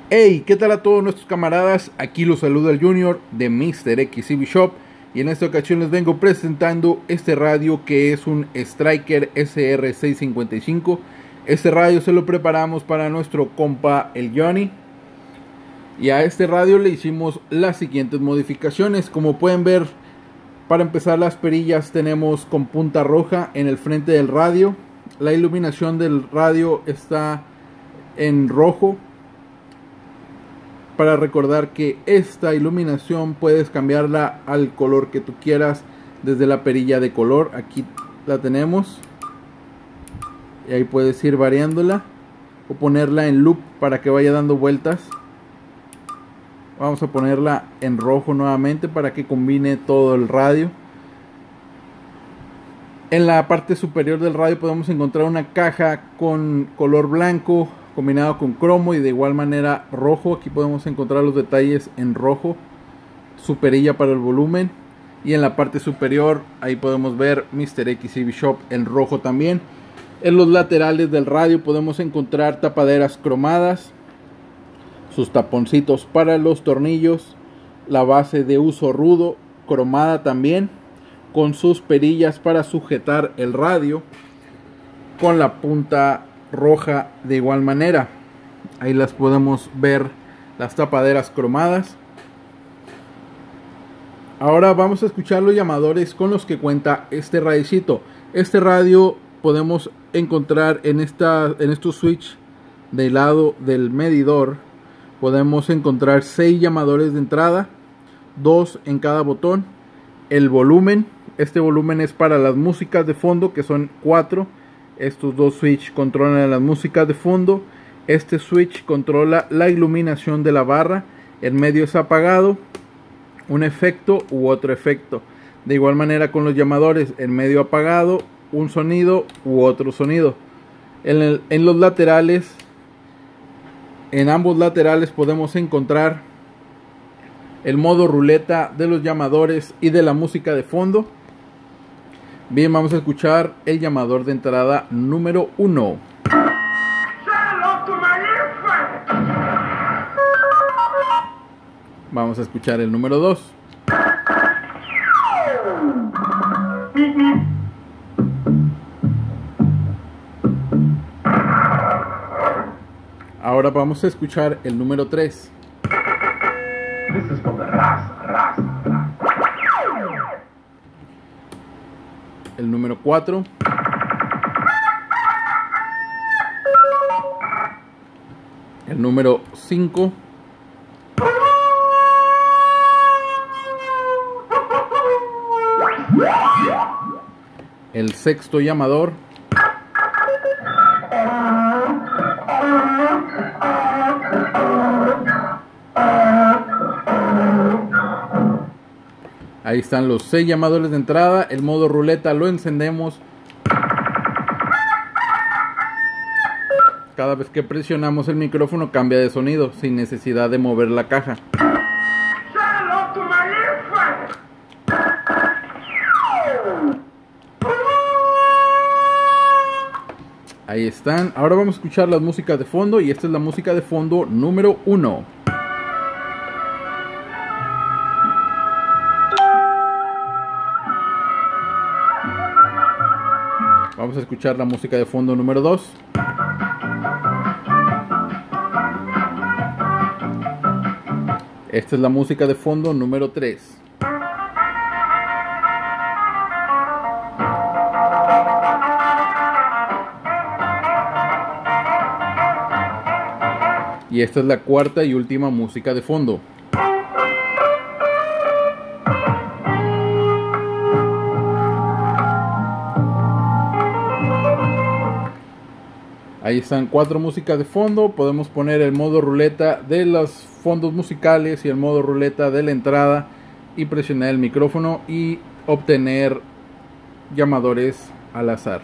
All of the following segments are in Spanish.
Hey, ¿qué tal a todos nuestros camaradas? Aquí los saluda el Junior de Mr. XCB Shop y en esta ocasión les vengo presentando este radio que es un Striker SR655. Este radio se lo preparamos para nuestro compa el Johnny y a este radio le hicimos las siguientes modificaciones. Como pueden ver, para empezar, las perillas tenemos con punta roja en el frente del radio. La iluminación del radio está en rojo. Para recordar que esta iluminación puedes cambiarla al color que tú quieras desde la perilla de color. Aquí la tenemos y ahí puedes ir variándola o ponerla en loop para que vaya dando vueltas. Vamos a ponerla en rojo nuevamente para que combine todo el radio. En la parte superior del radio podemos encontrar una caja con color blanco combinado con cromo y de igual manera rojo. Aquí podemos encontrar los detalles en rojo, su perilla para el volumen, y en la parte superior ahí podemos ver Mr. XCB Shop en rojo también. En los laterales del radio podemos encontrar tapaderas cromadas, sus taponcitos para los tornillos, la base de uso rudo cromada también, con sus perillas para sujetar el radio, con la punta roja de igual manera. Ahí las podemos ver, las tapaderas cromadas. Ahora vamos a escuchar los llamadores con los que cuenta este radiocito. Este radio podemos encontrar en estos switch del lado del medidor. Podemos encontrar 6 llamadores de entrada, 2 en cada botón. El volumen, este volumen es para las músicas de fondo, que son 4. Estos dos switch controlan las músicas de fondo. Este switch controla la iluminación de la barra. En medio es apagado, un efecto u otro efecto. De igual manera con los llamadores, en medio apagado, un sonido u otro sonido. En los laterales, en ambos laterales podemos encontrar el modo ruleta de los llamadores y de la música de fondo. Bien, vamos a escuchar el llamador de entrada número 1. Vamos a escuchar el número 2. Ahora vamos a escuchar el número 3. El número 4. El número 5. El sexto llamador. Ahí están los 6 llamadores de entrada. El modo ruleta lo encendemos cada vez que presionamos el micrófono, cambia de sonido sin necesidad de mover la caja. Ahí están. Ahora vamos a escuchar las músicas de fondo y esta es la música de fondo número 1. Vamos a escuchar la música de fondo número 2. Esta es la música de fondo número 3. Y esta es la cuarta y última música de fondo. Ahí están 4 músicas de fondo. Podemos poner el modo ruleta de los fondos musicales y el modo ruleta de la entrada y presionar el micrófono y obtener llamadores al azar.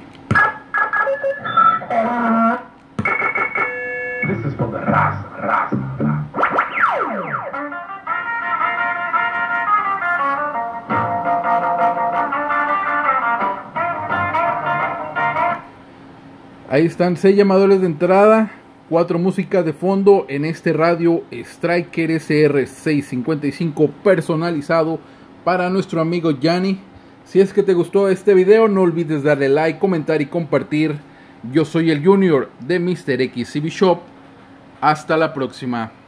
Ahí están 6 llamadores de entrada, 4 músicas de fondo en este radio Striker SR655 personalizado para nuestro amigo Yanni. Si es que te gustó este video, no olvides darle like, comentar y compartir. Yo soy el Junior de Mr. X CB Shop. Hasta la próxima.